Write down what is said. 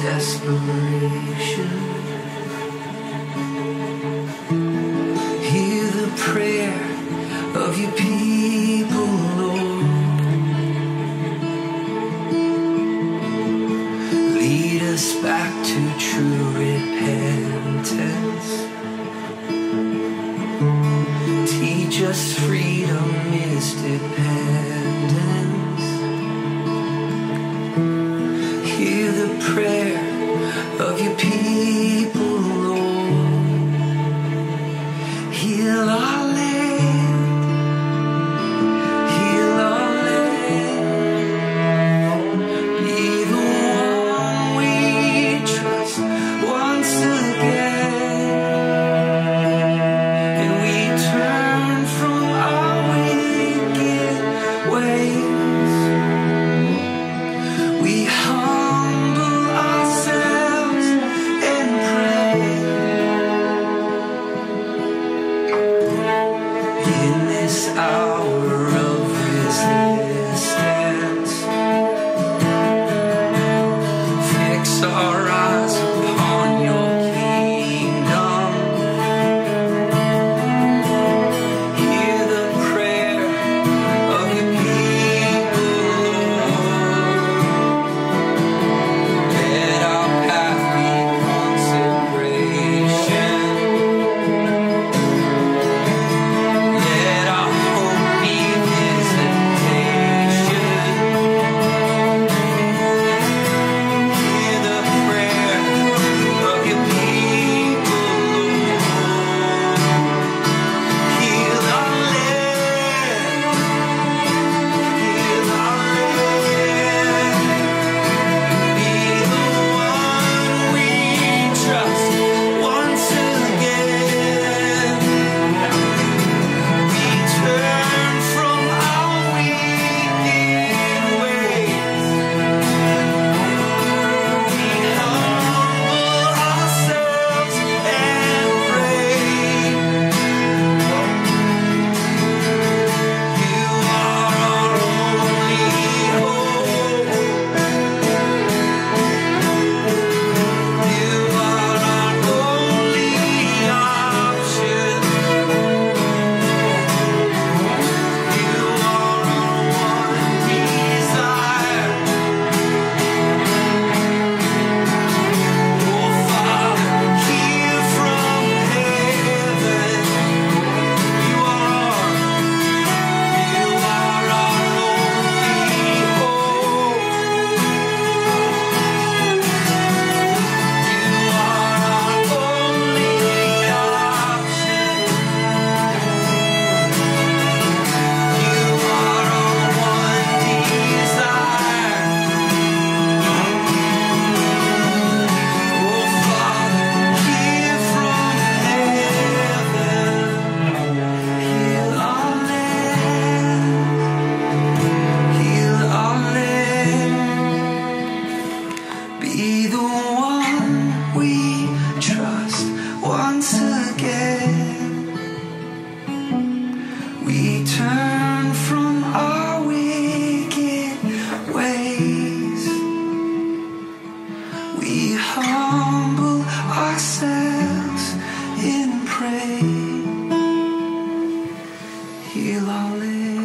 desperation. Hear the prayer of your people, Lord. Lead us back to true repentance. Teach us freedom is dependence. Hear the prayer of your people, Lord. Heal our land. Heal our land. Be the one we trust once again. And we turn from our wicked ways. We humble ourselves and pray. In this hour of resistance, fix our eyes upon your kingdom. Hear the prayer of your people, Lord. Let our path be consecration. Let our hope be visitation. Hear the prayer of your people, Lord. Heal our land. Heal our land. Be the one we trust once again. We turn from our wicked ways. We humble ourselves and pray. You are our only hope. You are our only option. You are our one desire. Oh Father, hear from heaven. You are our only hope. You are our only option. You are our one desire. Oh Father, hear from heaven. Heal our land. Heal our land. Be the one we trust once again. We turn from our wicked ways. We humble ourselves and pray. Heal our land.